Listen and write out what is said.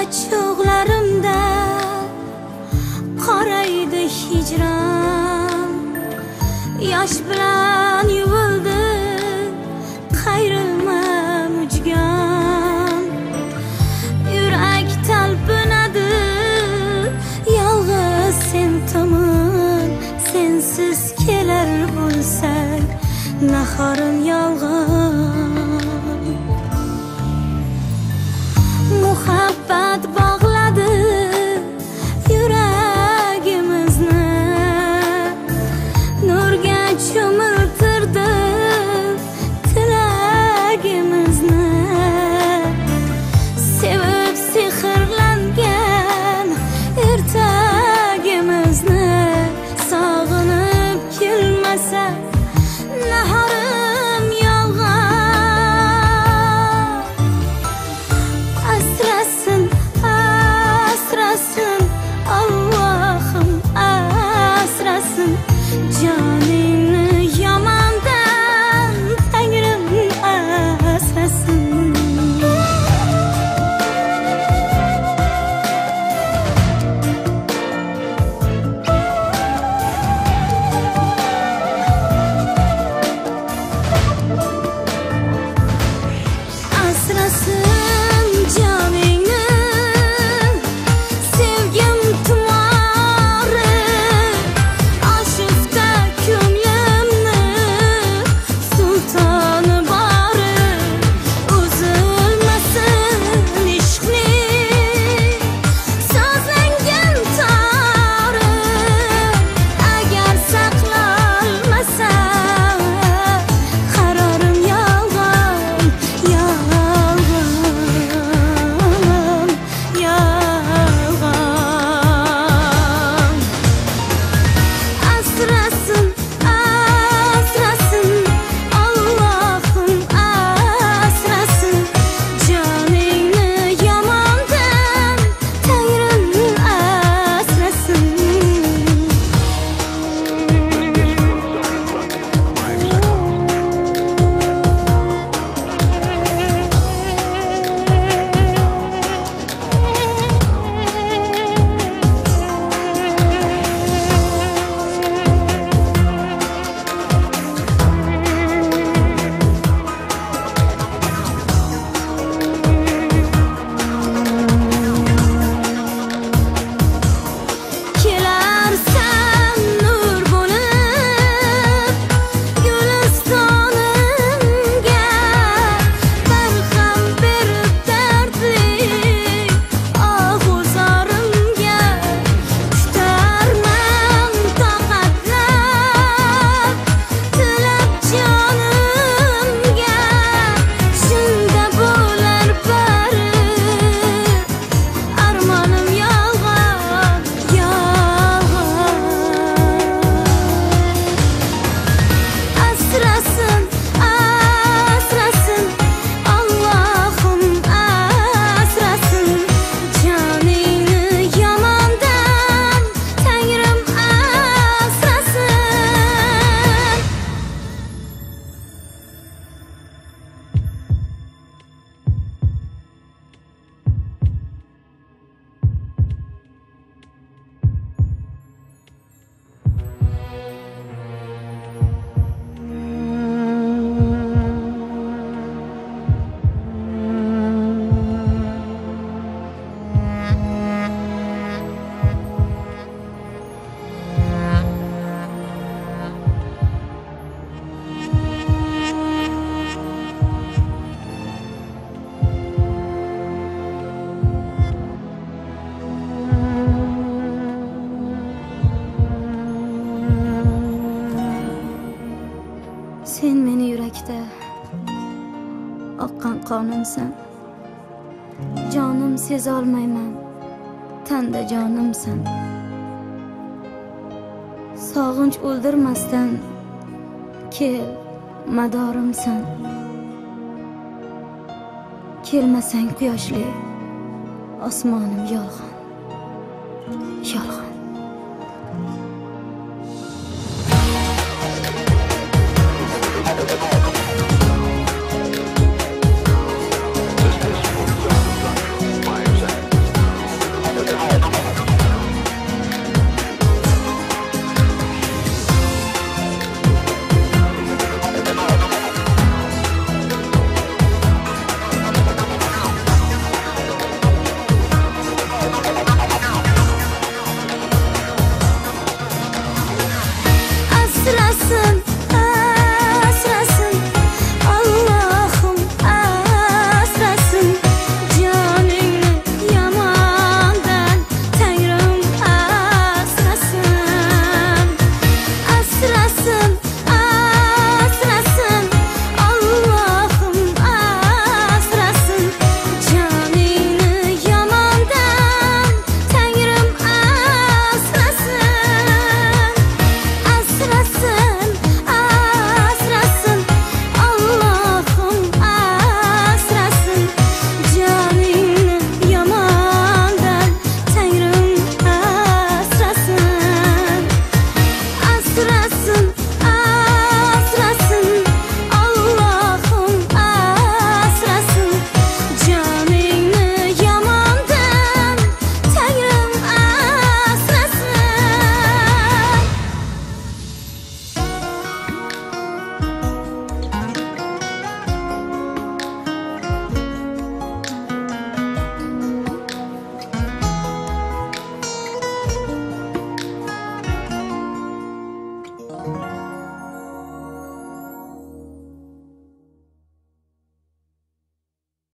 cho'g'larimda qoraydi hijron, yosh bilan yuvildi qayrilma mujgan. Yurak talpinadi yolg'iz sen tomon, sensiz kelar bo'lsak nahorim yolg'on. Muhabbat bog'ladi yuragimizni, nurga cho'miltirdi tilagimizni. Sevib sehrlangan ertagimizni sog'inib kelmasa nahorim yolg'on. Asrasin, asrasin Allohim, asrasin joningni yomondan Tangrim asrasin. Asrasin joningni sevgim tumori, oshufta ko'nglimni sultoni bori. Uzilmasin ishqning sozlangan tori, agar saqlanmasa qarorim yolg'on, yolg'on, yolg'on. Asrasin, asrasin Allohim, asrasin joningni yomondan Tangrim asrasin. Kelarsan nur bo'lib gulistonimga, barham berib dardli og'uzorimga. Kutarman toqatlab tilab jonimga, shunda bo'lar bari armonim yolg'on, yolg'on. Asrasin, asrasin Allohim, asrasin joningni yomondan Tangrim asrasin. Sen meni yurakda oqqan qonimsan, jonim sezolmayman, tanda jonimsan. Sog'inch o'ldirmasdan kel madorimsan. Kelmasang quyoshli osmonim yolg'on, yolg'on.